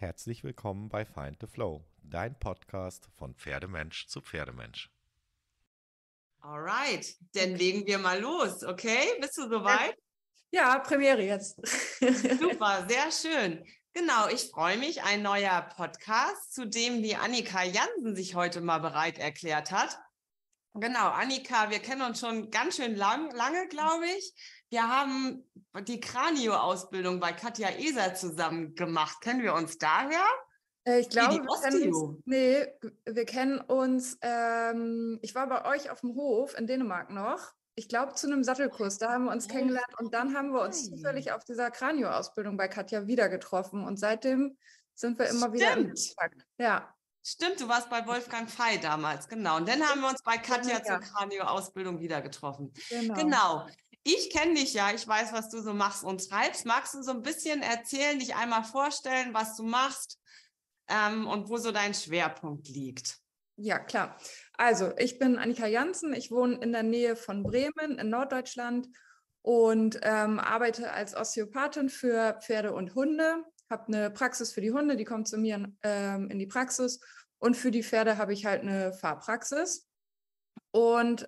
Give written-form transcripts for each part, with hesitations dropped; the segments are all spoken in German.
Herzlich willkommen bei Find the Flow, dein Podcast von Pferdemensch zu Pferdemensch. Alright, dann legen wir mal los, okay? Bist du soweit? Ja, Premiere jetzt. Super, sehr schön. Genau, ich freue mich. Ein neuer Podcast, zu dem die Annika Jansen sich heute mal bereit erklärt hat. Genau, Annika, wir kennen uns schon ganz schön lange, glaube ich. Wir haben die Kranio-Ausbildung bei Katja Eser zusammen gemacht. Kennen wir uns daher? Ich glaube, wir kennen uns, ich war bei euch auf dem Hof in Dänemark noch. Ich glaube, zu einem Sattelkurs, da haben wir uns kennengelernt und dann haben wir uns zufällig auf dieser Kranio-Ausbildung bei Katja wieder getroffen und seitdem sind wir immer wieder in Kontakt. Ja. Stimmt, du warst bei Wolfgang Fey damals, genau. Und dann haben wir uns bei Katja zur Kranio-Ausbildung wieder getroffen. Genau. Ich kenne dich ja, ich weiß, was du so machst und treibst. Magst du so ein bisschen erzählen, dich einmal vorstellen, was du machst und wo so dein Schwerpunkt liegt? Ja, klar. Also, ich bin Annika Jansen, ich wohne in der Nähe von Bremen in Norddeutschland und arbeite als Osteopathin für Pferde und Hunde. Habe eine Praxis für die Hunde, die kommt zu mir in die Praxis und für die Pferde habe ich halt eine Fahrpraxis und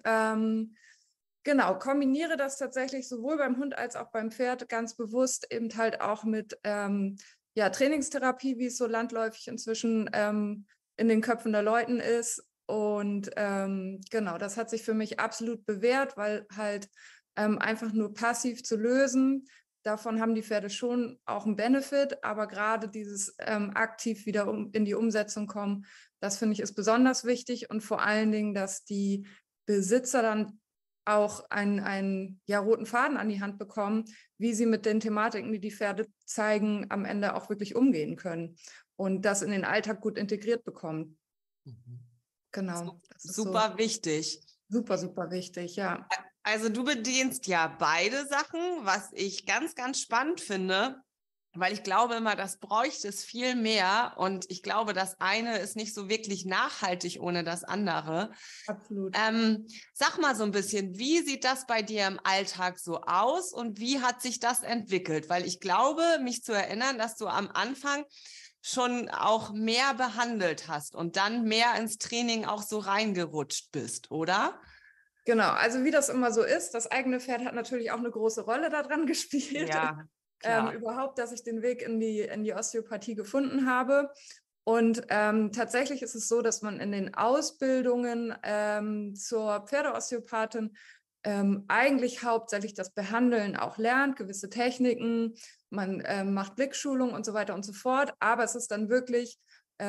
genau, kombiniere das tatsächlich sowohl beim Hund als auch beim Pferd ganz bewusst eben halt auch mit Trainingstherapie, wie es so landläufig inzwischen in den Köpfen der Leuten ist und genau, das hat sich für mich absolut bewährt, weil halt einfach nur passiv zu lösen, davon haben die Pferde schon auch einen Benefit, aber gerade dieses aktiv wieder in die Umsetzung kommen, das finde ich ist besonders wichtig und vor allen Dingen, dass die Besitzer dann auch einen roten Faden an die Hand bekommen, wie sie mit den Thematiken, die die Pferde zeigen, am Ende auch wirklich umgehen können und das in den Alltag gut integriert bekommen. Genau. Das ist super wichtig. Super, super wichtig, ja. Also du bedienst ja beide Sachen, was ich ganz, ganz spannend finde, weil ich glaube immer, das bräuchte es viel mehr und ich glaube, das eine ist nicht so wirklich nachhaltig ohne das andere. Absolut. Sag mal so ein bisschen, wie sieht das bei dir im Alltag so aus und wie hat sich das entwickelt? Weil ich glaube, mich zu erinnern, dass du am Anfang schon auch mehr behandelt hast und dann mehr ins Training auch so reingerutscht bist, oder? Genau, also wie das immer so ist, das eigene Pferd hat natürlich auch eine große Rolle daran gespielt. Ja, überhaupt, dass ich den Weg in die Osteopathie gefunden habe. Und tatsächlich ist es so, dass man in den Ausbildungen zur Pferdeosteopathin eigentlich hauptsächlich das Behandeln auch lernt, gewisse Techniken, man macht Blickschulung und so weiter und so fort. Aber es ist dann wirklich,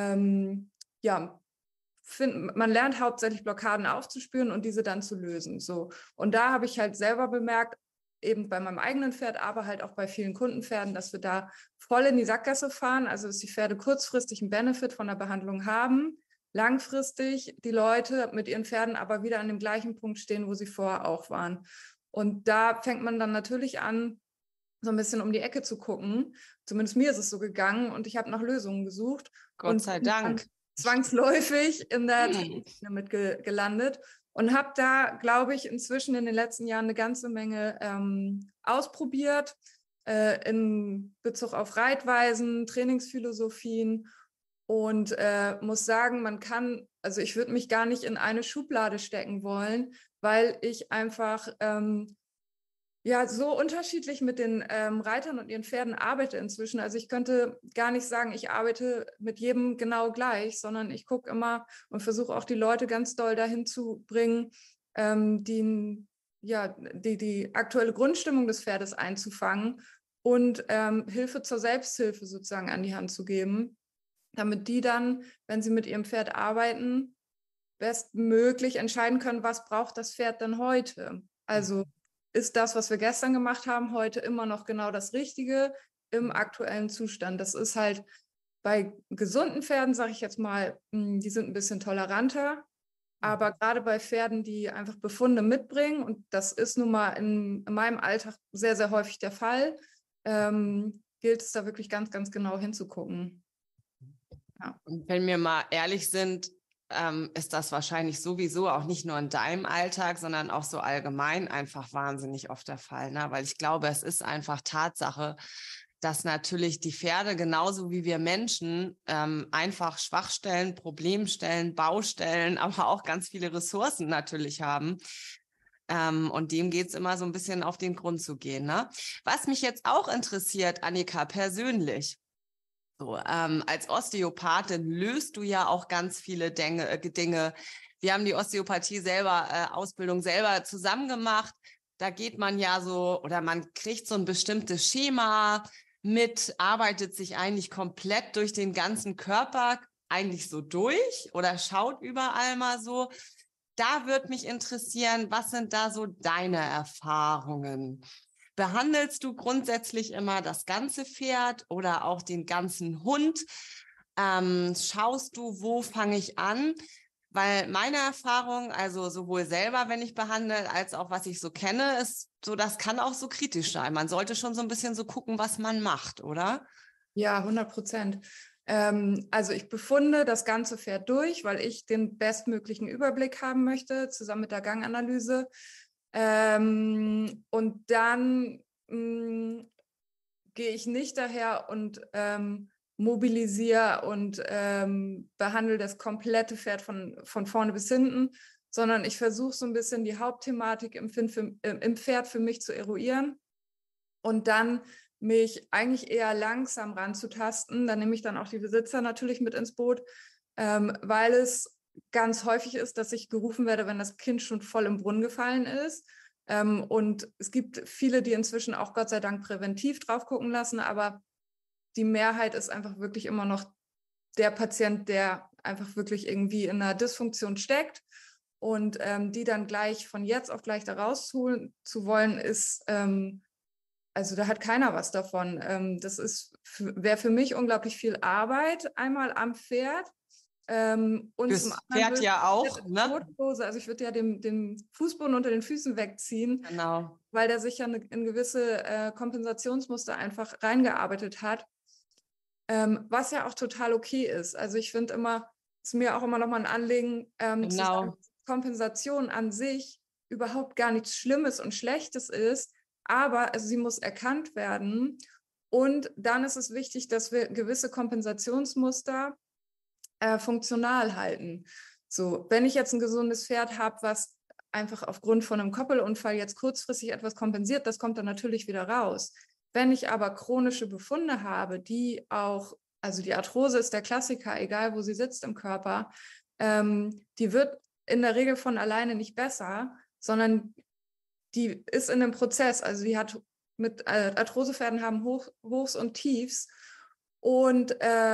man lernt hauptsächlich Blockaden aufzuspüren und diese dann zu lösen. So. Und da habe ich halt selber bemerkt, eben bei meinem eigenen Pferd, aber halt auch bei vielen Kundenpferden, dass wir da voll in die Sackgasse fahren, also dass die Pferde kurzfristig einen Benefit von der Behandlung haben, langfristig die Leute mit ihren Pferden aber wieder an dem gleichen Punkt stehen, wo sie vorher auch waren. Und da fängt man dann natürlich an, so ein bisschen um die Ecke zu gucken. Zumindest mir ist es so gegangen und ich habe nach Lösungen gesucht. Gott sei Dank. Zwangsläufig in der damit gelandet und habe da, glaube ich, inzwischen in den letzten Jahren eine ganze Menge ausprobiert in Bezug auf Reitweisen, Trainingsphilosophien und muss sagen, also ich würde mich gar nicht in eine Schublade stecken wollen, weil ich einfach so unterschiedlich mit den Reitern und ihren Pferden arbeite inzwischen. Also ich könnte gar nicht sagen, ich arbeite mit jedem genau gleich, sondern ich gucke immer und versuche auch die Leute ganz doll dahin zu bringen, die aktuelle Grundstimmung des Pferdes einzufangen und Hilfe zur Selbsthilfe sozusagen an die Hand zu geben, damit die dann, wenn sie mit ihrem Pferd arbeiten, bestmöglich entscheiden können, was braucht das Pferd denn heute. Also ist das, was wir gestern gemacht haben, heute immer noch genau das Richtige im aktuellen Zustand. Das ist halt bei gesunden Pferden, sage ich jetzt mal, die sind ein bisschen toleranter. Aber gerade bei Pferden, die einfach Befunde mitbringen, und das ist nun mal in meinem Alltag sehr, sehr häufig der Fall, gilt es da wirklich ganz, ganz genau hinzugucken. Ja. Und wenn wir mal ehrlich sind, ist das wahrscheinlich sowieso auch nicht nur in deinem Alltag, sondern auch so allgemein einfach wahnsinnig oft der Fall, ne? Weil ich glaube, es ist einfach Tatsache, dass natürlich die Pferde genauso wie wir Menschen einfach Schwachstellen, Problemstellen, Baustellen, aber auch ganz viele Ressourcen natürlich haben. Und dem geht es immer so ein bisschen auf den Grund zu gehen. Ne? Was mich jetzt auch interessiert, Annika, persönlich. So, als Osteopathin löst du ja auch ganz viele Dinge. Wir haben die Osteopathie selber, Ausbildung selber zusammen gemacht. Da geht man ja so, oder man kriegt so ein bestimmtes Schema mit, arbeitet sich eigentlich komplett durch den ganzen Körper eigentlich so durch oder schaut überall mal so. Da würde mich interessieren, was sind da so deine Erfahrungen? Behandelst du grundsätzlich immer das ganze Pferd oder auch den ganzen Hund? Schaust du, wo fange ich an? Weil meine Erfahrung, also sowohl selber, wenn ich behandle, als auch was ich so kenne, ist so, das kann auch so kritisch sein. Man sollte schon so ein bisschen so gucken, was man macht, oder? Ja, 100%. Also ich befunde das ganze Pferd durch, weil ich den bestmöglichen Überblick haben möchte, zusammen mit der Ganganalyse. Und dann gehe ich nicht daher und mobilisiere und behandle das komplette Pferd von vorne bis hinten, sondern ich versuche so ein bisschen die Hauptthematik im Pferd für mich zu eruieren und dann mich eigentlich eher langsam ranzutasten. Da nehme ich dann auch die Besitzer natürlich mit ins Boot, weil es ganz häufig ist, dass ich gerufen werde, wenn das Kind schon voll im Brunnen gefallen ist. Und es gibt viele, die inzwischen auch Gott sei Dank präventiv drauf gucken lassen, aber die Mehrheit ist einfach wirklich immer noch der Patient, der einfach wirklich irgendwie in einer Dysfunktion steckt. Und die dann gleich von jetzt auf gleich da rauszuholen zu wollen, ist also da hat keiner was davon. Das wäre für mich unglaublich viel Arbeit, einmal am Pferd. Und zum Das anderen Pferd ja auch, ne? Notlose. Also ich würde ja den Fußboden unter den Füßen wegziehen, Genau. weil der sich ja in gewisse Kompensationsmuster einfach reingearbeitet hat, was ja auch total okay ist. Also ich finde immer, ist mir auch immer noch mal ein Anliegen, zu sagen, Genau. Kompensation an sich überhaupt gar nichts Schlimmes und Schlechtes ist, aber also sie muss erkannt werden. Und dann ist es wichtig, dass wir gewisse Kompensationsmuster funktional halten. So, wenn ich jetzt ein gesundes Pferd habe, was einfach aufgrund von einem Koppelunfall jetzt kurzfristig etwas kompensiert, das kommt dann natürlich wieder raus. Wenn ich aber chronische Befunde habe, die auch, also die Arthrose ist der Klassiker, egal wo sie sitzt im Körper, die wird in der Regel von alleine nicht besser, sondern die ist in einem Prozess. Also die hat mit Arthrosepferden haben Hochs und Tiefs. Und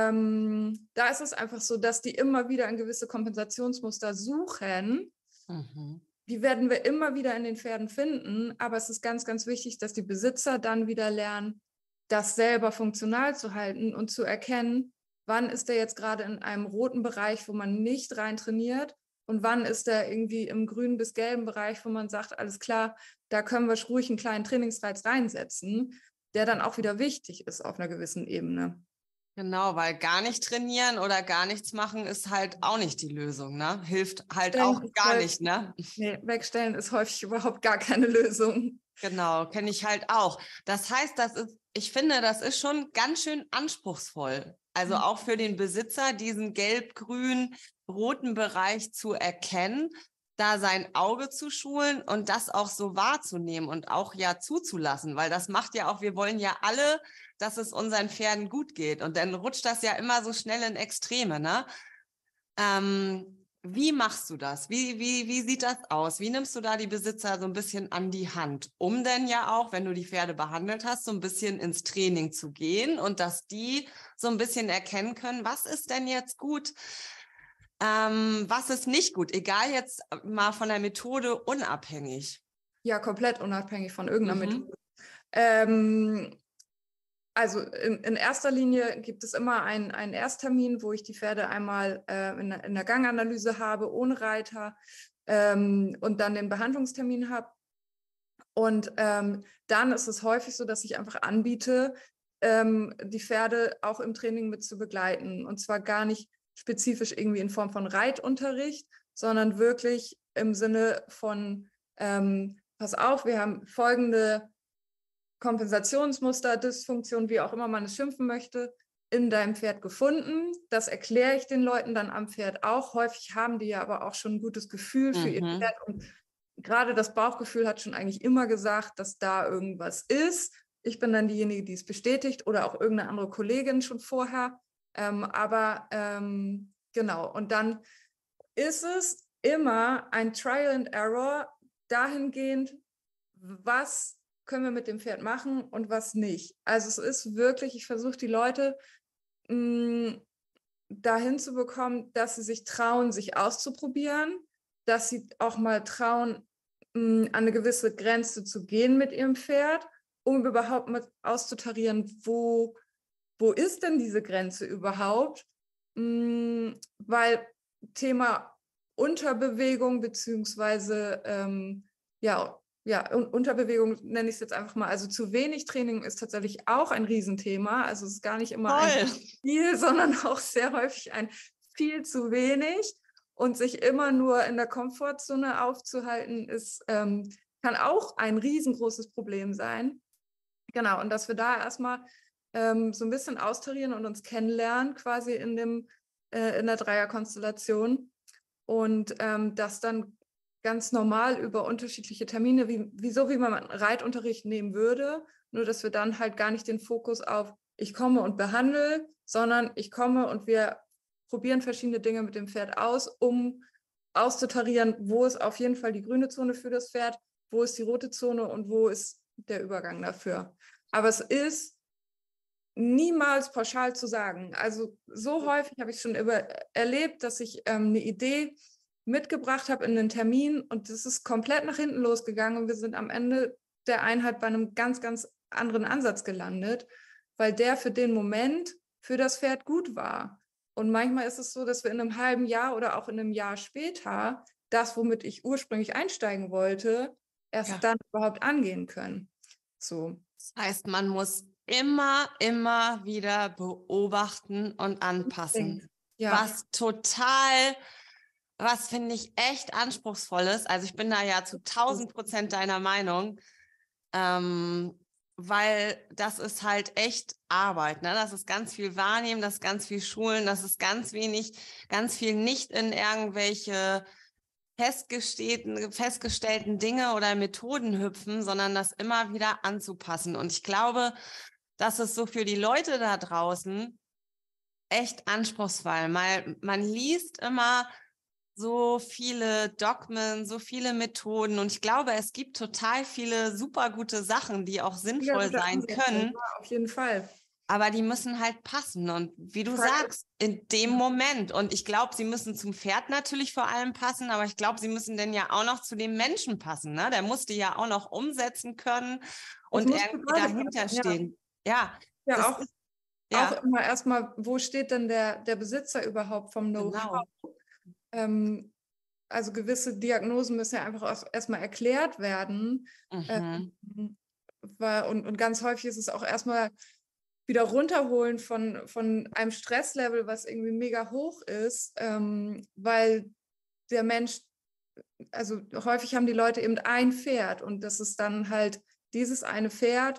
da ist es einfach so, dass die immer wieder ein gewisse Kompensationsmuster suchen. Mhm. Die werden wir immer wieder in den Pferden finden, aber es ist ganz, ganz wichtig, dass die Besitzer dann wieder lernen, das selber funktional zu halten und zu erkennen, wann ist der jetzt gerade in einem roten Bereich, wo man nicht rein trainiert und wann ist der irgendwie im grünen bis gelben Bereich, wo man sagt, alles klar, da können wir ruhig einen kleinen Trainingsreiz reinsetzen, der dann auch wieder wichtig ist auf einer gewissen Ebene. Genau, weil gar nicht trainieren oder gar nichts machen ist halt auch nicht die Lösung, ne? Hilft halt Wegstellen auch ist gar häufig, nicht, ne? nee, wegstellen ist häufig überhaupt gar keine Lösung. Genau, kenne ich halt auch. Das heißt, ich finde, das ist schon ganz schön anspruchsvoll. Also auch für den Besitzer, diesen gelb-grün-roten Bereich zu erkennen, da sein Auge zu schulen und das auch so wahrzunehmen und auch ja zuzulassen, weil das macht ja auch, wir wollen ja alle, dass es unseren Pferden gut geht und dann rutscht das ja immer so schnell in Extreme, ne? Wie machst du das? Wie sieht das aus? Wie nimmst du da die Besitzer so ein bisschen an die Hand, um denn ja auch, wenn du die Pferde behandelt hast, so ein bisschen ins Training zu gehen und dass die so ein bisschen erkennen können, was ist denn jetzt gut, was ist nicht gut, egal jetzt mal von der Methode unabhängig. Ja, komplett unabhängig von irgendeiner Mhm. Methode. Also in erster Linie gibt es immer einen Ersttermin, wo ich die Pferde einmal in der Ganganalyse habe, ohne Reiter, und dann den Behandlungstermin habe. Und dann ist es häufig so, dass ich einfach anbiete, die Pferde auch im Training mit zu begleiten. Und zwar gar nicht spezifisch irgendwie in Form von Reitunterricht, sondern wirklich im Sinne von, pass auf, wir haben folgende Kompensationsmuster, Dysfunktion, wie auch immer man es schimpfen möchte, in deinem Pferd gefunden. Das erkläre ich den Leuten dann am Pferd auch. Häufig haben die ja aber auch schon ein gutes Gefühl für ihr Pferd. Und gerade das Bauchgefühl hat schon eigentlich immer gesagt, dass da irgendwas ist. Ich bin dann diejenige, die es bestätigt oder auch irgendeine andere Kollegin schon vorher. Genau, und dann ist es immer ein Trial and Error dahingehend, was können wir mit dem Pferd machen und was nicht. Also es ist wirklich, ich versuche die Leute dahin zu bekommen, dass sie sich trauen, sich auszuprobieren, dass sie auch mal trauen, an eine gewisse Grenze zu gehen mit ihrem Pferd, um überhaupt mal auszutarieren, wo ist denn diese Grenze überhaupt? Weil Thema Unterbewegung beziehungsweise Unterbewegung nenne ich es jetzt einfach mal. Also zu wenig Training ist tatsächlich auch ein Riesenthema. Also es ist gar nicht immer ein viel, sondern auch sehr häufig ein viel zu wenig. Und sich immer nur in der Komfortzone aufzuhalten, kann auch ein riesengroßes Problem sein. Genau, und dass wir da erstmal so ein bisschen austarieren und uns kennenlernen, quasi in der Dreierkonstellation. Und das dann ganz normal über unterschiedliche Termine, wie man Reitunterricht nehmen würde, nur dass wir dann halt gar nicht den Fokus auf ich komme und behandle, sondern ich komme und wir probieren verschiedene Dinge mit dem Pferd aus, um auszutarieren, wo ist auf jeden Fall die grüne Zone für das Pferd, wo ist die rote Zone und wo ist der Übergang dafür. Aber es ist niemals pauschal zu sagen. Also so häufig habe ich schon erlebt, dass ich eine Idee mitgebracht habe in einen Termin und das ist komplett nach hinten losgegangen und wir sind am Ende der Einheit bei einem ganz, ganz anderen Ansatz gelandet, weil der für den Moment für das Pferd gut war. Und manchmal ist es so, dass wir in einem halben Jahr oder auch in einem Jahr später das, womit ich ursprünglich einsteigen wollte, erst dann überhaupt angehen können. So. Das heißt, man muss immer wieder beobachten und anpassen. Ja. Was finde ich echt anspruchsvoll ist. Also ich bin da ja zu 1000% deiner Meinung, weil das ist halt echt Arbeit. Ne? Das ist ganz viel Wahrnehmen, das ist ganz viel Schulen, das ist ganz viel nicht in irgendwelche festgestellten Dinge oder Methoden hüpfen, sondern das immer wieder anzupassen. Und ich glaube, das ist so für die Leute da draußen echt anspruchsvoll. Man liest immer so viele Dogmen, so viele Methoden und ich glaube, es gibt total viele super gute Sachen, die auch sinnvoll sein können. Ja, auf jeden Fall. Aber die müssen halt passen und wie du sagst, in dem Moment. Und ich glaube, sie müssen zum Pferd natürlich vor allem passen, aber ich glaube, sie müssen dann ja auch noch zu dem Menschen passen. Ne? Der muss die ja auch noch umsetzen können und irgendwie dahinter stehen. Ja, auch immer erstmal, wo steht denn der Besitzer überhaupt vom Know-how? Genau. Also gewisse Diagnosen müssen ja einfach erstmal erklärt werden. Und ganz häufig ist es auch erstmal wieder runterholen von einem Stresslevel, was irgendwie mega hoch ist, weil der Mensch, also häufig haben die Leute eben ein Pferd und das ist dann halt dieses eine Pferd,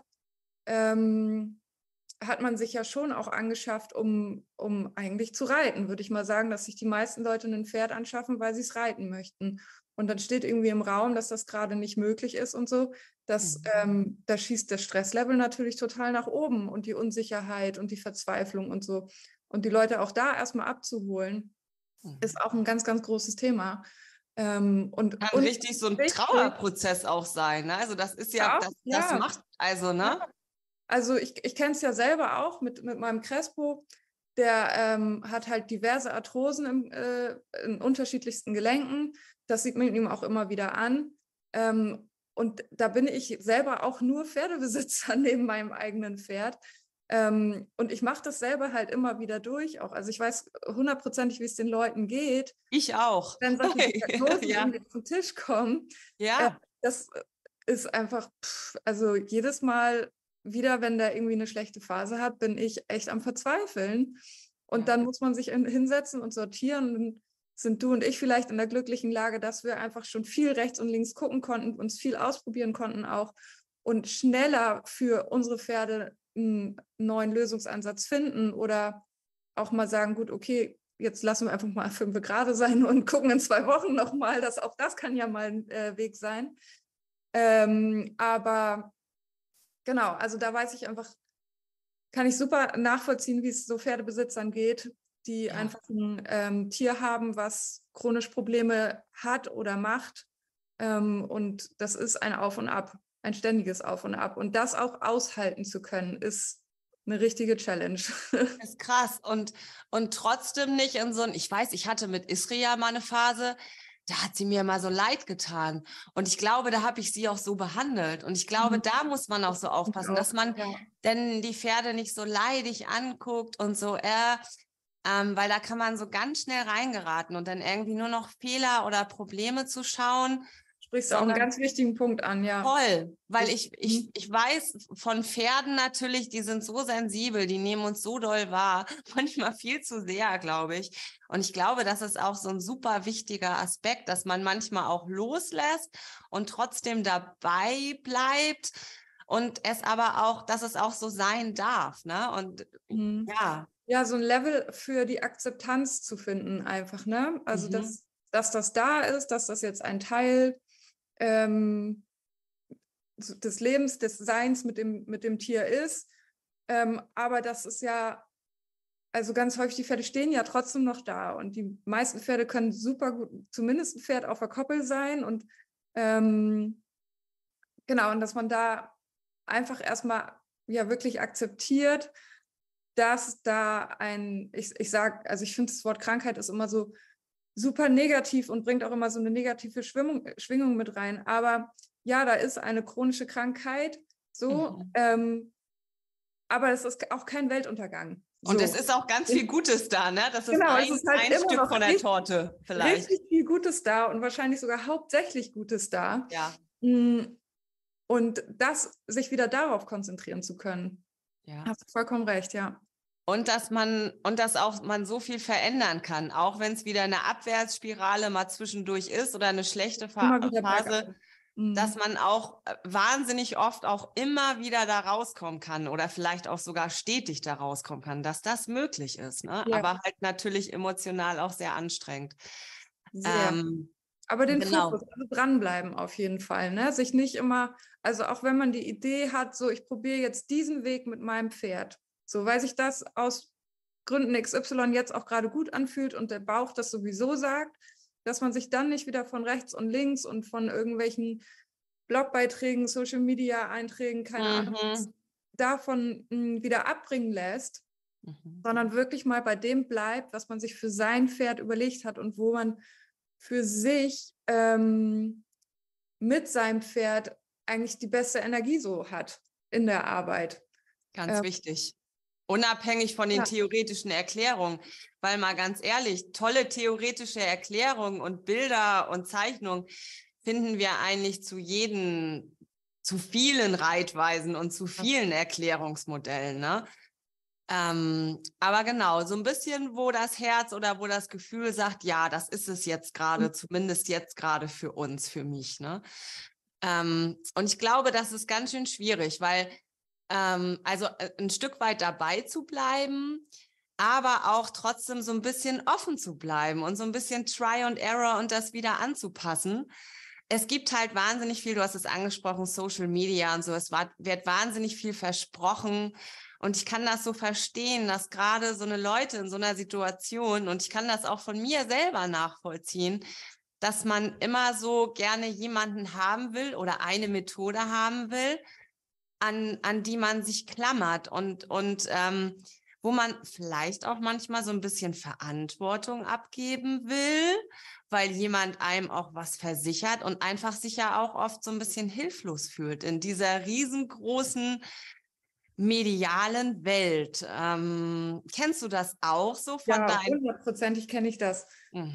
hat man sich ja schon auch angeschafft, um eigentlich zu reiten, würde ich mal sagen, dass sich die meisten Leute ein Pferd anschaffen, weil sie es reiten möchten. Und dann steht irgendwie im Raum, dass das gerade nicht möglich ist und so. Da schießt das Stresslevel natürlich total nach oben und die Unsicherheit und die Verzweiflung und so. Und die Leute auch da erstmal abzuholen, ist auch ein ganz, ganz großes Thema. Kann richtig so ein Trauerprozess auch sein. Ne? Also das ist das macht, also, ne? Ja. Also ich kenne es ja selber auch mit meinem Crespo, der hat halt diverse Arthrosen in unterschiedlichsten Gelenken. Das sieht man ihm auch immer wieder an. Und da bin ich selber auch nur Pferdebesitzer neben meinem eigenen Pferd. Und ich mache das selber halt immer wieder durch auch. Also ich weiß 100%, wie es den Leuten geht. Ich auch. Wenn solche Diagnosen irgendwie zum Tisch kommen. Ja. Das ist einfach, also jedes Mal wieder, wenn der irgendwie eine schlechte Phase hat, bin ich echt am Verzweifeln. Und dann muss man sich hinsetzen und sortieren. Und dann sind du und ich vielleicht in der glücklichen Lage, dass wir einfach schon viel rechts und links gucken konnten, uns viel ausprobieren konnten auch und schneller für unsere Pferde einen neuen Lösungsansatz finden oder auch mal sagen, gut, okay, jetzt lassen wir einfach mal 5 gerade sein und gucken in 2 Wochen nochmal, auch das kann ja mal ein Weg sein. Aber genau, also da weiß ich einfach, kann ich super nachvollziehen, wie es so Pferdebesitzern geht, die einfach ein Tier haben, was chronisch Probleme hat oder macht. Und das ist ein Auf und Ab, ein ständiges Auf und Ab. Und das auch aushalten zu können, ist eine richtige Challenge. Das ist krass. Und trotzdem nicht in so ein, ich weiß, ich hatte mit Isria mal eine Phase, da hat sie mir mal so leid getan. Und ich glaube, da habe ich sie auch so behandelt. Und ich glaube, da muss man auch so aufpassen, dass man denn die Pferde nicht so leidig anguckt und so, weil da kann man so ganz schnell reingeraten und dann irgendwie nur noch Fehler oder Probleme zu schauen. Sprichst du auch einen ganz wichtigen Punkt an, ja. Voll, weil ich weiß von Pferden natürlich, die sind so sensibel, die nehmen uns so doll wahr, manchmal viel zu sehr, glaube ich. Und ich glaube, das ist auch so ein super wichtiger Aspekt, dass man manchmal auch loslässt und trotzdem dabei bleibt und es aber auch, dass es auch so sein darf, ne? Und ja. Ja, so ein Level für die Akzeptanz zu finden einfach, ne? Also, dass das da ist, dass das jetzt ein Teil des Lebens, des Seins mit dem Tier ist. Aber das ist ja, also ganz häufig, die Pferde stehen ja trotzdem noch da und die meisten Pferde können super gut, zumindest ein Pferd auf der Koppel sein und genau, und dass man da einfach erstmal ja wirklich akzeptiert, dass da ich sage, also ich finde, das Wort Krankheit ist immer so super negativ und bringt auch immer so eine negative Schwingung mit rein. Aber ja, da ist eine chronische Krankheit, so, aber es ist auch kein Weltuntergang. So. Und es ist auch ganz viel Gutes da, ne? Das ist genau, es ist halt ein Stück von der Torte vielleicht. Richtig viel Gutes da und wahrscheinlich sogar hauptsächlich Gutes da. Ja. Und sich wieder darauf konzentrieren zu können. Ja. Hast du vollkommen recht, ja. Und dass man so viel verändern kann, auch wenn es wieder eine Abwärtsspirale mal zwischendurch ist oder eine schlechte Phase, dass man auch wahnsinnig oft auch immer wieder da rauskommen kann oder vielleicht auch sogar stetig da rauskommen kann, dass das möglich ist, ne? Ja. Aber halt natürlich emotional auch sehr anstrengend. Sehr. Aber den Fokus, also dranbleiben auf jeden Fall, ne? Sich nicht immer, also auch wenn man die Idee hat, so ich probiere jetzt diesen Weg mit meinem Pferd, so weil sich das aus Gründen XY jetzt auch gerade gut anfühlt und der Bauch das sowieso sagt, dass man sich dann nicht wieder von rechts und links und von irgendwelchen Blogbeiträgen, Social-Media-Einträgen, keine Ahnung, davon wieder abbringen lässt, sondern wirklich mal bei dem bleibt, was man sich für sein Pferd überlegt hat und wo man für sich mit seinem Pferd eigentlich die beste Energie so hat in der Arbeit. Ganz wichtig. Unabhängig von den theoretischen Erklärungen, weil mal ganz ehrlich, tolle theoretische Erklärungen und Bilder und Zeichnungen finden wir eigentlich zu vielen Reitweisen und zu vielen Erklärungsmodellen, ne? Aber genau, so ein bisschen, wo das Herz oder wo das Gefühl sagt, ja, das ist es jetzt gerade, zumindest jetzt gerade für uns, für mich, ne? Und ich glaube, das ist ganz schön schwierig, weil also ein Stück weit dabei zu bleiben, aber auch trotzdem so ein bisschen offen zu bleiben und so ein bisschen Try and Error und das wieder anzupassen. Es gibt halt wahnsinnig viel, du hast es angesprochen, Social Media und so, wird wahnsinnig viel versprochen und ich kann das so verstehen, dass gerade so eine Leute in so einer Situation, und ich kann das auch von mir selber nachvollziehen, dass man immer so gerne jemanden haben will oder eine Methode haben will, an die man sich klammert und wo man vielleicht auch manchmal so ein bisschen Verantwortung abgeben will, weil jemand einem auch was versichert und einfach sich ja auch oft so ein bisschen hilflos fühlt in dieser riesengroßen medialen Welt. Kennst du das auch so von ja, 100%ig kenne ich das.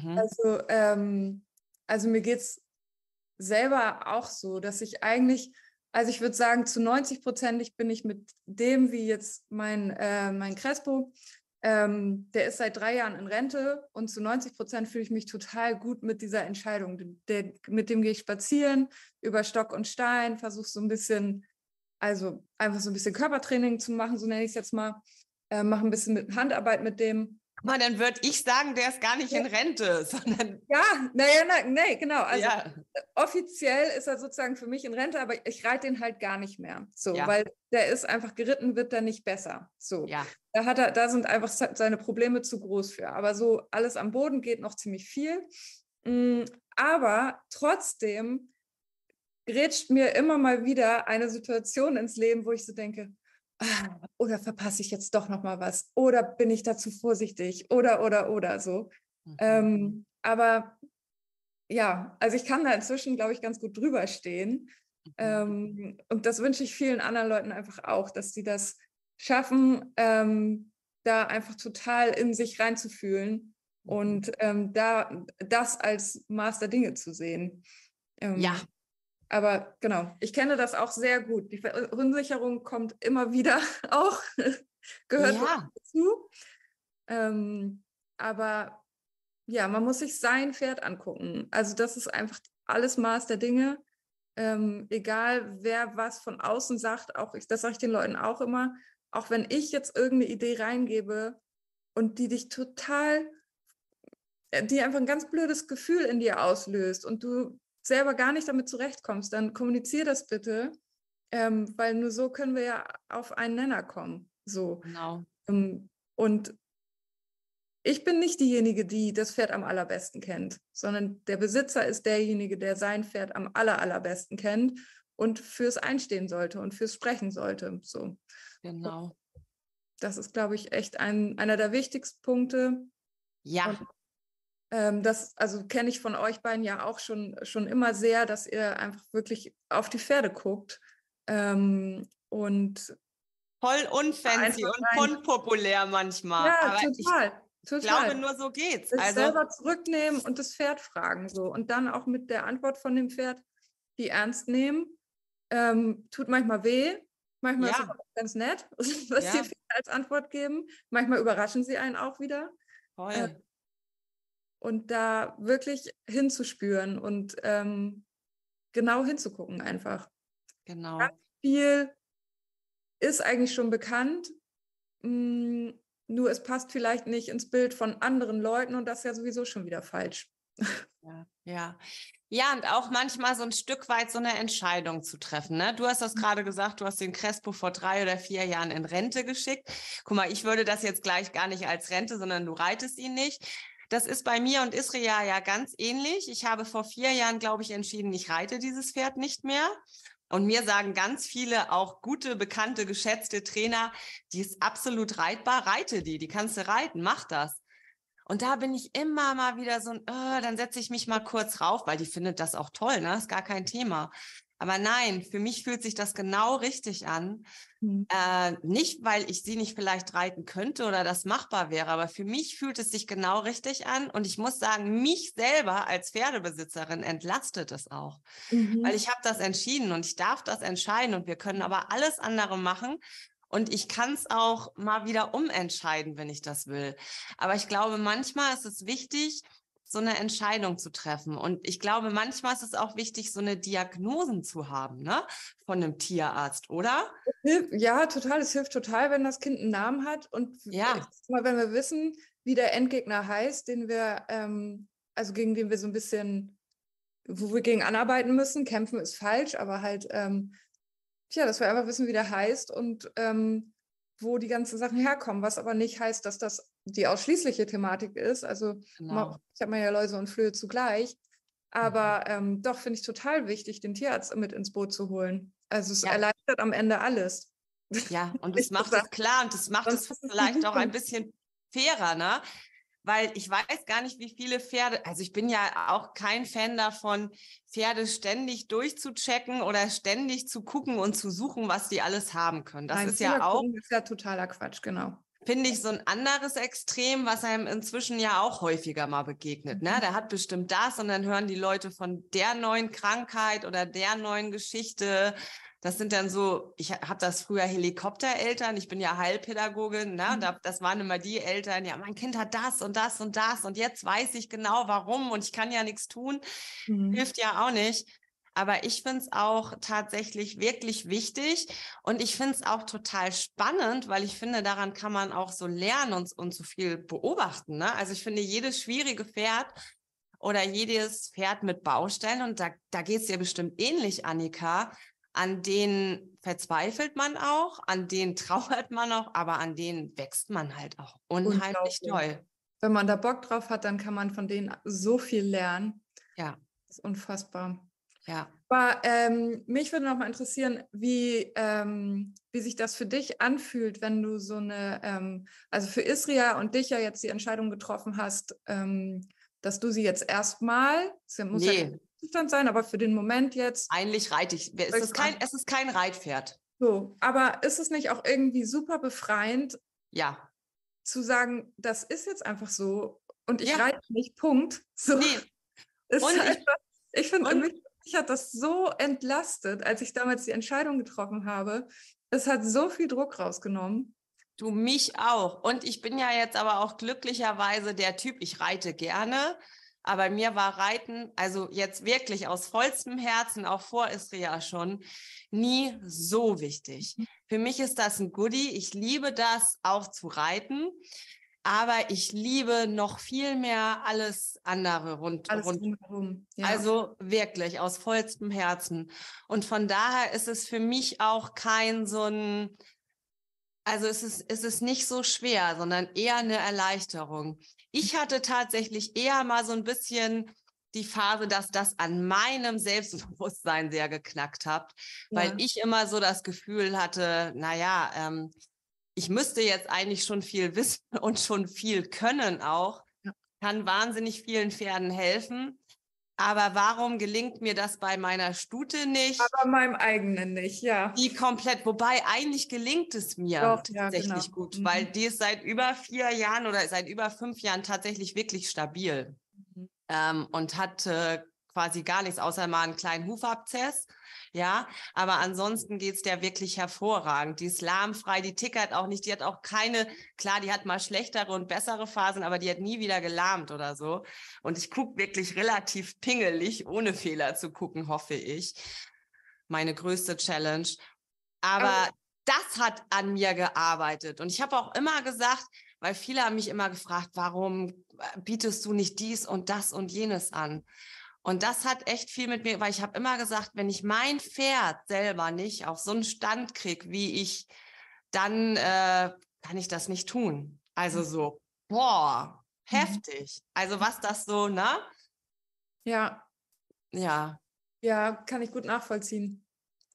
Also mir geht es selber auch so, dass ich eigentlich, also ich würde sagen, zu 90%ig bin ich mit dem, wie jetzt mein Crespo, der ist seit 3 Jahren in Rente und zu 90% fühle ich mich total gut mit dieser Entscheidung. Mit dem gehe ich spazieren, über Stock und Stein, versuche so ein bisschen Also einfach so ein bisschen Körpertraining zu machen, so nenne ich es jetzt mal. Mache ein bisschen mit Handarbeit mit dem. Aber dann würde ich sagen, der ist gar nicht in Rente, sondern. Ja, nee, genau. Also offiziell ist er sozusagen für mich in Rente, aber ich reite den halt gar nicht mehr. So, weil der ist einfach geritten, wird der nicht besser. So. Ja. Da sind einfach seine Probleme zu groß für. Aber so alles am Boden geht noch ziemlich viel. Aber trotzdem grätscht mir immer mal wieder eine Situation ins Leben, wo ich so denke, oder verpasse ich jetzt doch noch mal was? Oder bin ich da zu vorsichtig? Oder so. Aber ja, also ich kann da inzwischen, glaube ich, ganz gut drüber stehen. Und das wünsche ich vielen anderen Leuten einfach auch, dass sie das schaffen, da einfach total in sich reinzufühlen und da das als Maß der Dinge zu sehen. Ja. Aber genau, ich kenne das auch sehr gut. Die Verunsicherung kommt immer wieder auch, gehört dazu. Aber ja, man muss sich sein Pferd angucken. Also das ist einfach alles Maß der Dinge. Egal, wer was von außen sagt, das sage ich den Leuten auch immer, auch wenn ich jetzt irgendeine Idee reingebe und die einfach ein ganz blödes Gefühl in dir auslöst und du selber gar nicht damit zurechtkommst, dann kommunizier das bitte, weil nur so können wir ja auf einen Nenner kommen. So. Genau. Und ich bin nicht diejenige, die das Pferd am allerbesten kennt, sondern der Besitzer ist derjenige, der sein Pferd am allerbesten kennt und fürs Einstehen sollte und fürs Sprechen sollte. So. Genau. Das ist, glaube ich, echt einer der wichtigsten Punkte. Ja. Und das kenne ich von euch beiden ja auch schon immer sehr, dass ihr einfach wirklich auf die Pferde guckt. Und voll unfancy und unpopulär manchmal. Ja, aber total. Ich glaube, nur so geht's. Sich selber zurücknehmen und das Pferd fragen. So. Und dann auch mit der Antwort von dem Pferd, die ernst nehmen. Tut manchmal weh. Manchmal ist es auch ganz nett, was die Pferde als Antwort geben. Manchmal überraschen sie einen auch wieder. Voll. Und da wirklich hinzuspüren und genau hinzugucken einfach. Genau. Ganz viel ist eigentlich schon bekannt, nur es passt vielleicht nicht ins Bild von anderen Leuten und das ist ja sowieso schon wieder falsch. Ja, und auch manchmal so ein Stück weit so eine Entscheidung zu treffen. Ne? Du hast das gerade gesagt, du hast den Crespo vor 3 oder 4 Jahren in Rente geschickt. Guck mal, ich würde das jetzt gleich gar nicht als Rente, sondern du reitest ihn nicht. Das ist bei mir und Isria ja ganz ähnlich. Ich habe vor 4 Jahren, glaube ich, entschieden, ich reite dieses Pferd nicht mehr. Und mir sagen ganz viele, auch gute, bekannte, geschätzte Trainer, die ist absolut reitbar, reite die kannst du reiten, mach das. Und da bin ich immer mal wieder so, dann setze ich mich mal kurz rauf, weil die findet das auch toll, ne? Ist gar kein Thema. Aber nein, für mich fühlt sich das genau richtig an. Nicht, weil ich sie nicht vielleicht reiten könnte oder das machbar wäre, aber für mich fühlt es sich genau richtig an. Und ich muss sagen, mich selber als Pferdebesitzerin entlastet es auch. Weil ich habe das entschieden und ich darf das entscheiden und wir können aber alles andere machen. Und ich kann es auch mal wieder umentscheiden, wenn ich das will. Aber ich glaube, manchmal ist es wichtig, so eine Entscheidung zu treffen. Und ich glaube, manchmal ist es auch wichtig, so eine Diagnosen zu haben, ne? Von einem Tierarzt, oder? Ja, total. Es hilft total, wenn das Kind einen Namen hat. Und wenn wir wissen, wie der Endgegner heißt, gegen den wir so ein bisschen, wo wir gegen anarbeiten müssen. Kämpfen ist falsch, aber halt, dass wir einfach wissen, wie der heißt und wo die ganzen Sachen herkommen, was aber nicht heißt, dass das die ausschließliche Thematik ist. Also ich habe ja Läuse und Flöhe zugleich, aber doch finde ich total wichtig, den Tierarzt mit ins Boot zu holen. Also es erleichtert am Ende alles. Ja, und das macht es klar und das macht es vielleicht auch ein bisschen fairer, ne? Weil ich weiß gar nicht, wie viele Pferde, also ich bin ja auch kein Fan davon, Pferde ständig durchzuchecken oder ständig zu gucken und zu suchen, was die alles haben können. Das ist ja auch... Das ist ja totaler Quatsch, genau. Finde ich so ein anderes Extrem, was einem inzwischen ja auch häufiger mal begegnet. Ne? Der hat bestimmt das und dann hören die Leute von der neuen Krankheit oder der neuen Geschichte. Das sind dann so, ich habe das früher Helikoptereltern, ich bin ja Heilpädagogin, ne? Das waren immer die Eltern, ja, mein Kind hat das und das und das und jetzt weiß ich genau warum und ich kann ja nichts tun. Hilft ja auch nicht. Aber ich finde es auch tatsächlich wirklich wichtig und ich finde es auch total spannend, weil ich finde, daran kann man auch so lernen und so viel beobachten. Ne? Also ich finde, jedes schwierige Pferd oder jedes Pferd mit Baustellen, und da geht es dir bestimmt ähnlich, Annika, an denen verzweifelt man auch, an denen trauert man auch, aber an denen wächst man halt auch unheimlich toll. Wenn man da Bock drauf hat, dann kann man von denen so viel lernen. Ja. Das ist unfassbar. Ja. Aber mich würde noch mal interessieren, wie sich das für dich anfühlt, wenn du so eine, also für Isria und dich ja jetzt die Entscheidung getroffen hast, dass du sie jetzt erstmal, muss ja kein Zustand sein, aber für den Moment jetzt. Eigentlich reite ich. Es ist kein Reitpferd. So, aber ist es nicht auch irgendwie super befreiend, ja, zu sagen, das ist jetzt einfach so und ich reite nicht, Punkt. So. Nee. Ich finde, mich hat das so entlastet, als ich damals die Entscheidung getroffen habe. Es hat so viel Druck rausgenommen. Du, mich auch. Und ich bin ja jetzt aber auch glücklicherweise der Typ, ich reite gerne, aber mir war Reiten, also jetzt wirklich aus vollstem Herzen, auch vor Isria schon, nie so wichtig. Für mich ist das ein Goodie. Ich liebe das auch zu reiten, aber ich liebe noch viel mehr alles andere rundherum. Ja. Also wirklich aus vollstem Herzen. Und von daher ist es für mich auch kein so ein, also es ist nicht so schwer, sondern eher eine Erleichterung. Ich hatte tatsächlich eher mal so ein bisschen die Phase, dass das an meinem Selbstbewusstsein sehr geknackt hat, weil ich immer so das Gefühl hatte, naja, ich müsste jetzt eigentlich schon viel wissen und schon viel können auch, kann wahnsinnig vielen Pferden helfen. Aber warum gelingt mir das bei meiner Stute nicht? Aber meinem eigenen nicht, ja. Die komplett, wobei eigentlich gelingt es mir tatsächlich gut, weil die ist seit über 4 Jahren oder seit über 5 Jahren tatsächlich wirklich stabil und hat quasi gar nichts, außer mal einen kleinen Hufabzess. Ja, aber ansonsten geht es der wirklich hervorragend. Die ist lahmfrei, die tickert auch nicht, die hat auch keine, klar, die hat mal schlechtere und bessere Phasen, aber die hat nie wieder gelahmt oder so. Und ich gucke wirklich relativ pingelig, ohne Fehler zu gucken, hoffe ich. Meine größte Challenge. Aber das hat an mir gearbeitet. Und ich habe auch immer gesagt, weil viele haben mich immer gefragt, warum bietest du nicht dies und das und jenes an? Und das hat echt viel mit mir, weil ich habe immer gesagt, wenn ich mein Pferd selber nicht auf so einen Stand kriege, wie ich, dann kann ich das nicht tun. Also so, boah, heftig. Also was das so, ne? Ja. Ja. Ja, kann ich gut nachvollziehen.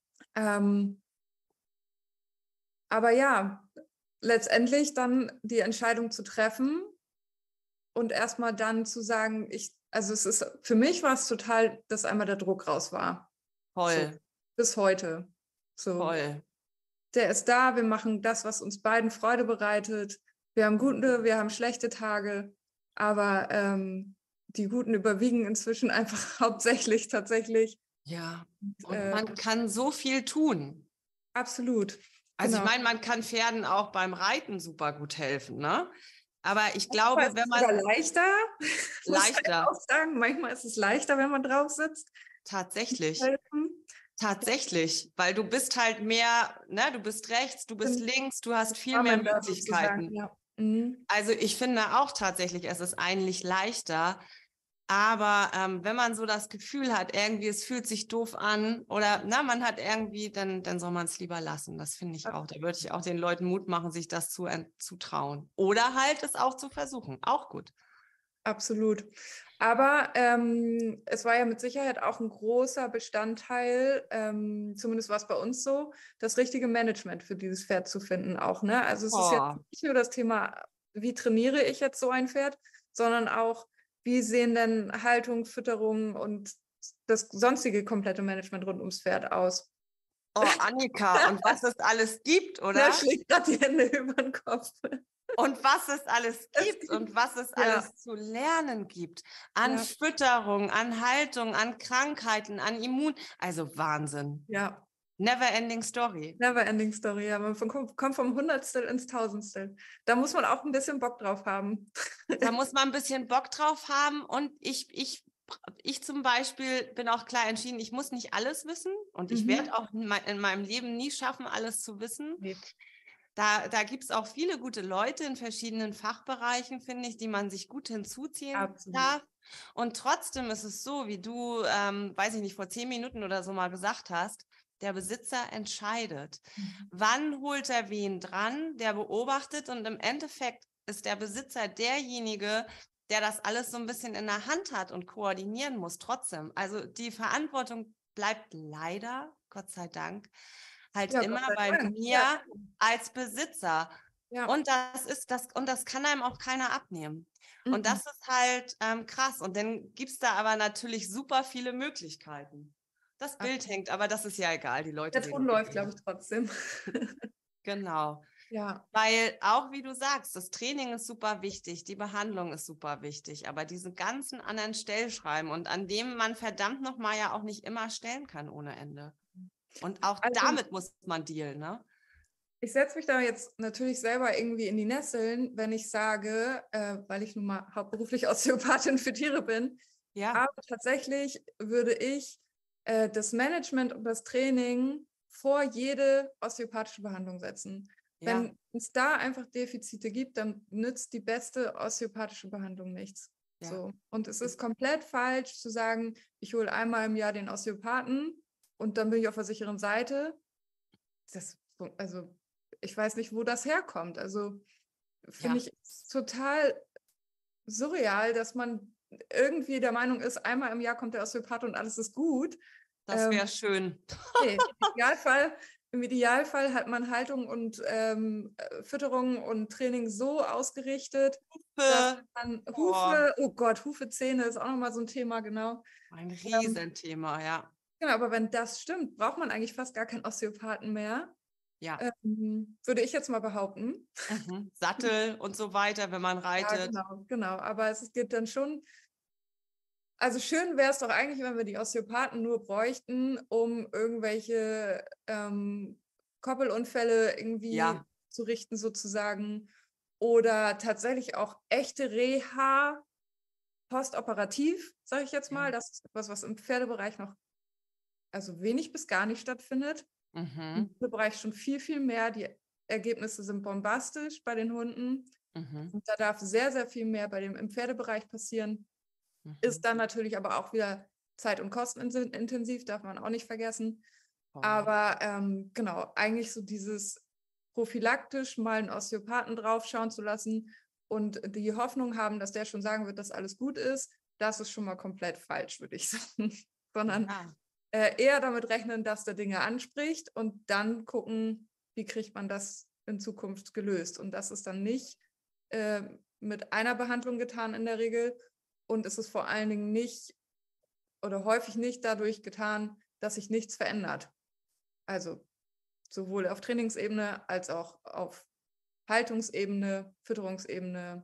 Aber ja, letztendlich dann die Entscheidung zu treffen und erstmal dann zu sagen, also es ist, für mich war es total, dass einmal der Druck raus war. Voll. So, bis heute. So. Voll. Der ist da, wir machen das, was uns beiden Freude bereitet. Wir haben gute, wir haben schlechte Tage, aber die guten überwiegen inzwischen einfach hauptsächlich tatsächlich. Ja, und man kann so viel tun. Absolut. Also ich meine, man kann Pferden auch beim Reiten super gut helfen, ne? Aber ich glaube, wenn man... Leichter. Leichter. Muss ich auch sagen. Manchmal ist es leichter, wenn man drauf sitzt. Tatsächlich. Tatsächlich, weil du bist halt mehr, ne, du bist rechts, du bist links, du hast viel mehr Möglichkeiten. Ja. Also ich finde auch tatsächlich, es ist eigentlich leichter, aber wenn man so das Gefühl hat, irgendwie es fühlt sich doof an oder na, man hat irgendwie, dann soll man es lieber lassen. Das finde ich auch. Da würde ich auch den Leuten Mut machen, sich das zu trauen. Oder halt es auch zu versuchen. Auch gut. Absolut. Aber es war ja mit Sicherheit auch ein großer Bestandteil, zumindest war es bei uns so, das richtige Management für dieses Pferd zu finden auch. Ne? Also es ist jetzt nicht nur das Thema, wie trainiere ich jetzt so ein Pferd, sondern auch, wie sehen denn Haltung, Fütterung und das sonstige komplette Management rund ums Pferd aus? Oh, Annika, und was es alles gibt, oder? Ja, schlägt gerade die Hände über den Kopf. Und was es alles gibt und was es alles zu lernen gibt. An Fütterung, an Haltung, an Krankheiten, an Immun. Also Wahnsinn. Ja. Never ending story. Never ending story, ja. Man kommt vom Hundertstel ins Tausendstel. Da muss man auch ein bisschen Bock drauf haben. Da muss man ein bisschen Bock drauf haben und ich ich zum Beispiel bin auch klar entschieden, ich muss nicht alles wissen und ich werde auch in meinem Leben nie schaffen, alles zu wissen. Nee. Da gibt es auch viele gute Leute in verschiedenen Fachbereichen, finde ich, die man sich gut hinzuziehen Absolut. darf. Und trotzdem ist es so, wie du, weiß ich nicht, vor 10 Minuten oder so mal gesagt hast, der Besitzer entscheidet. Wann holt er wen dran? Der beobachtet und im Endeffekt ist der Besitzer derjenige, der das alles so ein bisschen in der Hand hat und koordinieren muss trotzdem. Also die Verantwortung bleibt leider, Gott sei Dank, halt Ja, immer Gott sei bei Dank. mir Ja. als Besitzer. Ja. Und das kann einem auch keiner abnehmen. Und Mhm. das ist halt krass. Und dann gibt es da aber natürlich super viele Möglichkeiten. Das Bild hängt, aber das ist ja egal. Die Leute Der sehen Ton das läuft, eh. glaube ich, trotzdem. Genau. Ja. Weil auch, wie du sagst, das Training ist super wichtig, die Behandlung ist super wichtig, aber diese ganzen anderen Stellschreiben und an dem man verdammt nochmal ja auch nicht immer stellen kann ohne Ende. Und auch Also, damit muss man dealen, ne? ich setze mich da jetzt natürlich selber irgendwie in die Nesseln, wenn ich sage, weil ich nun mal hauptberuflich Osteopathin für Tiere bin, Ja, aber tatsächlich würde ich das Management und das Training vor jede osteopathische Behandlung setzen. ja, Wenn es da einfach Defizite gibt, dann nützt die beste osteopathische Behandlung nichts. ja. So. Und es ist komplett falsch zu sagen, ich hole einmal im Jahr den Osteopathen und dann bin ich auf der sicheren Seite. Also ich weiß nicht, wo das herkommt. Also finde ich total surreal, dass man irgendwie der Meinung ist, einmal im Jahr kommt der Osteopath und alles ist gut. Das wäre schön. Nee, im Idealfall hat man Haltung und Fütterung und Training so ausgerichtet, dass man Hufe, oh Gott, Hufe, Zähne ist auch nochmal so ein Thema, genau. Ein Riesenthema, ja. Genau, aber wenn das stimmt, braucht man eigentlich fast gar keinen Osteopathen mehr. Ja. Würde ich jetzt mal behaupten. Sattel und so weiter, wenn man Ja, reitet. genau. Aber es geht dann schon. Also schön wäre es doch eigentlich, wenn wir die Osteopathen nur bräuchten, um irgendwelche Koppelunfälle irgendwie zu richten sozusagen. Oder tatsächlich auch echte Reha postoperativ, sage ich jetzt mal. Das ist etwas, was im Pferdebereich noch also wenig bis gar nicht stattfindet. Im Pferdebereich schon viel, viel mehr. Die Ergebnisse sind bombastisch bei den Hunden. Und da darf sehr, sehr viel mehr im Pferdebereich passieren. Ist dann natürlich aber auch wieder zeit- und kostenintensiv, darf man auch nicht vergessen. Aber genau, eigentlich so dieses prophylaktisch mal einen Osteopathen draufschauen zu lassen und die Hoffnung haben, dass der schon sagen wird, dass alles gut ist, das ist schon mal komplett falsch, würde ich sagen. Sondern eher damit rechnen, dass der Dinge anspricht und dann gucken, wie kriegt man das in Zukunft gelöst. Und das ist dann nicht mit einer Behandlung getan in der Regel. Und es ist vor allen Dingen nicht oder häufig nicht dadurch getan, dass sich nichts verändert. Also sowohl auf Trainingsebene als auch auf Haltungsebene, Fütterungsebene.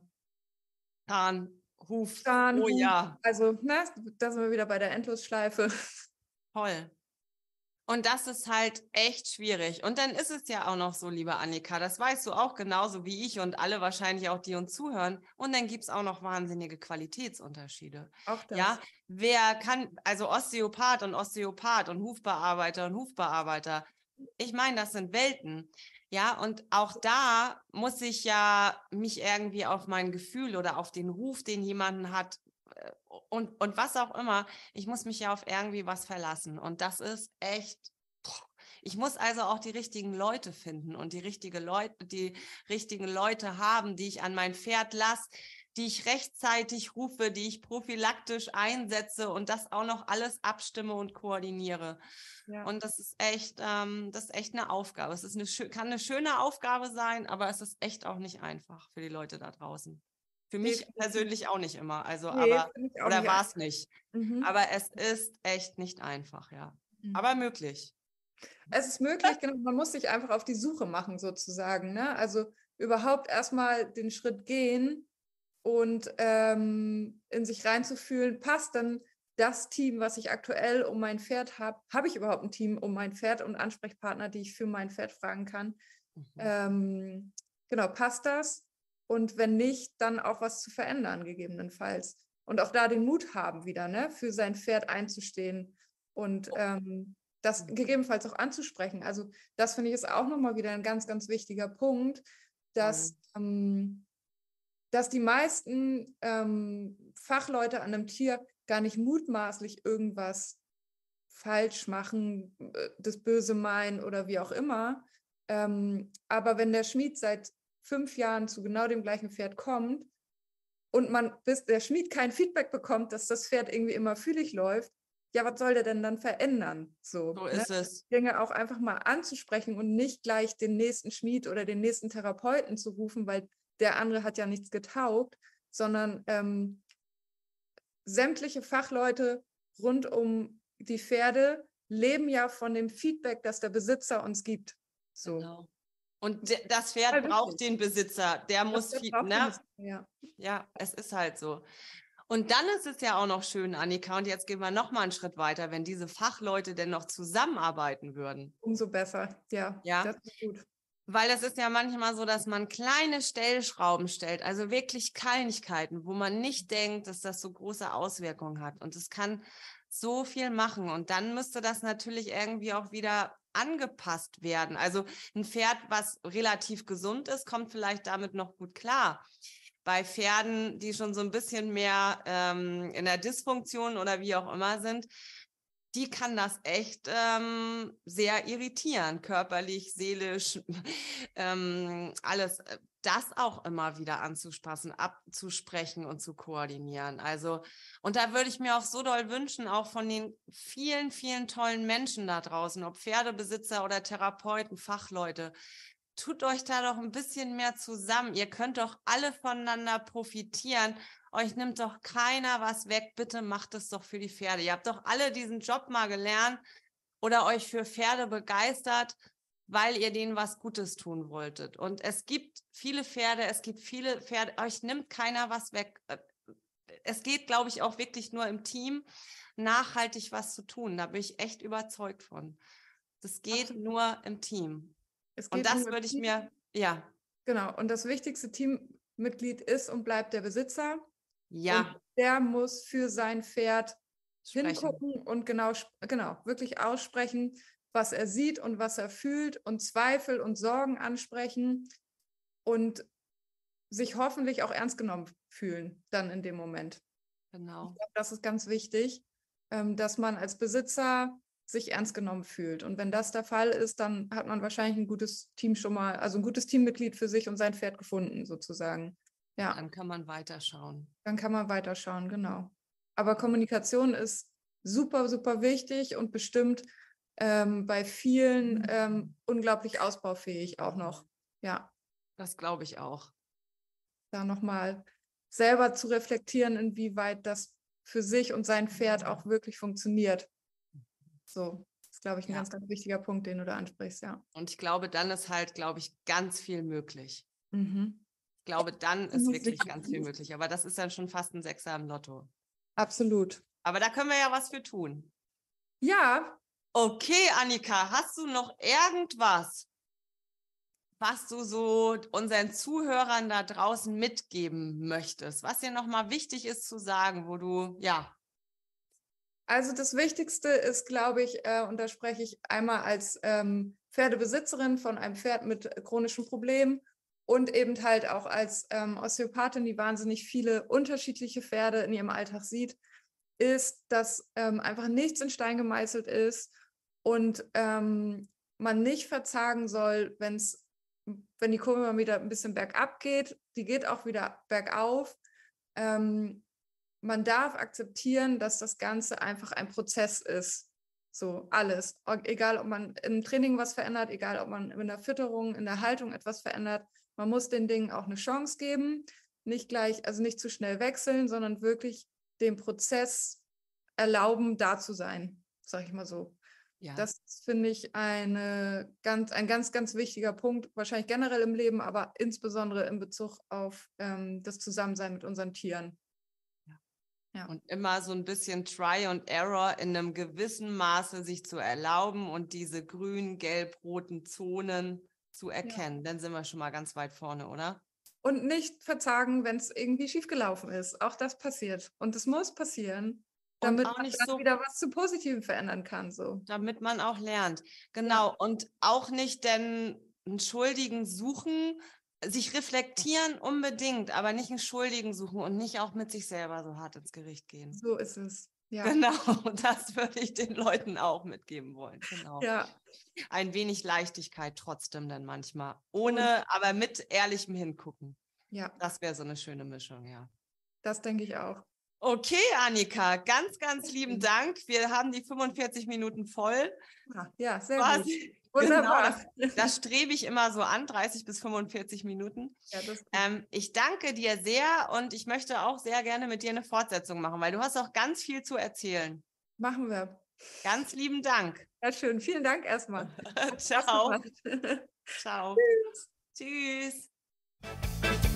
Huf. Huf. Ja. Also, da sind wir wieder bei der Endlosschleife. Toll. Und das ist halt echt schwierig. Und dann ist es ja auch noch so, liebe Annika, das weißt du auch genauso wie ich und alle wahrscheinlich auch, die uns zuhören. Und dann gibt es auch noch wahnsinnige Qualitätsunterschiede. Auch das. Ja, wer kann, also Osteopath und Hufbearbeiter und Hufbearbeiter, ich meine, das sind Welten. Ja, und auch da muss ich ja mich irgendwie auf mein Gefühl oder auf den Ruf, den jemanden hat, und was auch immer, ich muss mich ja auf irgendwie was verlassen. Und das ist echt, ich muss also auch die richtigen Leute finden und die richtigen Leute haben, die ich an mein Pferd lasse, die ich rechtzeitig rufe, die ich prophylaktisch einsetze und das auch noch alles abstimme und koordiniere. Ja. Und das ist echt eine Aufgabe. Kann eine schöne Aufgabe sein, aber es ist echt auch nicht einfach für die Leute da draußen. Für mich persönlich auch nicht immer. Also, oder war es nicht. Aber es ist echt nicht einfach, ja. Aber möglich. Es ist möglich, genau. Man muss sich einfach auf die Suche machen, sozusagen. Ne? Also überhaupt erstmal den Schritt gehen und in sich reinzufühlen, passt dann das Team, was ich aktuell um mein Pferd habe, habe ich überhaupt ein Team um mein Pferd und Ansprechpartner, die ich für mein Pferd fragen kann. Genau, passt das? Und wenn nicht, dann auch was zu verändern, gegebenenfalls. und auch da den Mut haben wieder, ne, für sein Pferd einzustehen und das gegebenenfalls auch anzusprechen. Also das finde ich ist auch nochmal wieder ein ganz, ganz wichtiger Punkt, dass die meisten Fachleute an einem Tier gar nicht mutmaßlich irgendwas falsch machen, das Böse meinen oder wie auch immer. Aber wenn der Schmied seit 5 Jahren zu genau dem gleichen Pferd kommt und bis der Schmied kein Feedback bekommt, dass das Pferd irgendwie immer fühlig läuft, ja, was soll der denn dann verändern? So ist es. Dinge auch einfach mal anzusprechen und nicht gleich den nächsten Schmied oder den nächsten Therapeuten zu rufen, weil der andere hat ja nichts getaugt, sondern sämtliche Fachleute rund um die Pferde leben ja von dem Feedback, das der Besitzer uns gibt. So. Genau. Und das Pferd braucht den Besitzer, der muss ne? Ja, es ist halt so. Und dann ist es ja auch noch schön, Annika, und jetzt gehen wir noch mal einen Schritt weiter, wenn diese Fachleute denn noch zusammenarbeiten würden. Umso besser, ja. Das ist gut. Weil es ist ja manchmal so, dass man kleine Stellschrauben stellt, also wirklich Kleinigkeiten, wo man nicht denkt, dass das so große Auswirkungen hat. Und es kann so viel machen. Und dann müsste das natürlich irgendwie auch wieder angepasst werden. Also ein Pferd, was relativ gesund ist, kommt vielleicht damit noch gut klar. Bei Pferden, die schon so ein bisschen mehr in der Dysfunktion oder wie auch immer sind, die kann das echt sehr irritieren, körperlich, seelisch, alles. Das auch immer wieder anzuspassen, abzusprechen und zu koordinieren. Also, und da würde ich mir auch so doll wünschen, auch von den vielen, vielen tollen Menschen da draußen, ob Pferdebesitzer oder Therapeuten, Fachleute, tut euch da doch ein bisschen mehr zusammen. Ihr könnt doch alle voneinander profitieren. Euch nimmt doch keiner was weg. Bitte macht es doch für die Pferde. Ihr habt doch alle diesen Job mal gelernt oder euch für Pferde begeistert, weil ihr denen was Gutes tun wolltet. Und es gibt viele Pferde, euch nimmt keiner was weg. Es geht, glaube ich, auch wirklich nur im Team, nachhaltig was zu tun. Da bin ich echt überzeugt von. Das geht Absolut. Nur im Team. Und das würde ich mir, Genau, und das wichtigste Teammitglied ist und bleibt der Besitzer. Ja. Und der muss für sein Pferd hingucken und genau, wirklich aussprechen, was er sieht und was er fühlt und Zweifel und Sorgen ansprechen und sich hoffentlich auch ernst genommen fühlen dann in dem Moment. Genau. Ich glaube, das ist ganz wichtig, dass man als Besitzer sich ernst genommen fühlt. Und wenn das der Fall ist, dann hat man wahrscheinlich ein gutes Team schon mal, also ein gutes Teammitglied für sich und sein Pferd gefunden, sozusagen. Ja. Dann kann man weiterschauen. Genau. Aber Kommunikation ist super, super wichtig und bestimmt bei vielen unglaublich ausbaufähig auch noch. Ja. Das glaube ich auch. Da nochmal selber zu reflektieren, inwieweit das für sich und sein Pferd auch wirklich funktioniert. So, das ist, glaube ich, ein ganz, ganz wichtiger Punkt, den du da ansprichst, ja. Und ich glaube, dann ist halt, glaube ich, ganz viel möglich. Mhm. Ich glaube, dann ist wirklich ganz viel möglich. Aber das ist dann schon fast ein Sechser im Lotto. Absolut. Aber da können wir ja was für tun. Ja. Okay, Annika, hast du noch irgendwas, was du so unseren Zuhörern da draußen mitgeben möchtest, was dir nochmal wichtig ist zu sagen, wo du, Also das Wichtigste ist, glaube ich, und da spreche ich einmal als Pferdebesitzerin von einem Pferd mit chronischen Problemen und eben halt auch als Osteopathin, die wahnsinnig viele unterschiedliche Pferde in ihrem Alltag sieht, ist, dass einfach nichts in Stein gemeißelt ist und man nicht verzagen soll, wenn die Kurve mal wieder ein bisschen bergab geht. Die geht auch wieder bergauf. Man darf akzeptieren, dass das Ganze einfach ein Prozess ist. So alles. Egal, ob man im Training was verändert, egal, ob man in der Fütterung, in der Haltung etwas verändert. Man muss den Dingen auch eine Chance geben. Nicht gleich, also nicht zu schnell wechseln, sondern wirklich dem Prozess erlauben, da zu sein, sage ich mal so. Ja. Das finde ich ein ganz, ganz wichtiger Punkt, wahrscheinlich generell im Leben, aber insbesondere in Bezug auf das Zusammensein mit unseren Tieren. Ja. Und immer so ein bisschen Try and Error in einem gewissen Maße sich zu erlauben und diese grün, gelb, roten Zonen zu erkennen. Dann sind wir schon mal ganz weit vorne, oder? Und nicht verzagen, wenn es irgendwie schiefgelaufen ist. Auch das passiert. Und es muss passieren, damit auch man nicht dann so, wieder was zum Positiven verändern kann. So. damit man auch lernt. Genau. Ja. Und auch nicht den einen Schuldigen suchen, sich reflektieren unbedingt, aber nicht einen Schuldigen suchen und nicht auch mit sich selber so hart ins Gericht gehen. So ist es. Ja. Genau, das würde ich den Leuten auch mitgeben wollen. Genau. Ja. Ein wenig Leichtigkeit trotzdem dann manchmal. Ohne, aber mit ehrlichem Hingucken. Ja, Das wäre so eine schöne Mischung, ja. das denke ich auch. Okay, Annika, ganz, ganz lieben Dank. Wir haben die 45 Minuten voll. Ja, sehr Was? gut. Wunderbar. Genau, das strebe ich immer so an, 30 bis 45 Minuten. Ja, das ist Ich danke dir sehr und ich möchte auch sehr gerne mit dir eine Fortsetzung machen, weil du hast auch ganz viel zu erzählen. machen wir. Ganz lieben Dank. Ja, schön. Vielen Dank erstmal. Ciao. Spaß gemacht. Ciao. Tschüss.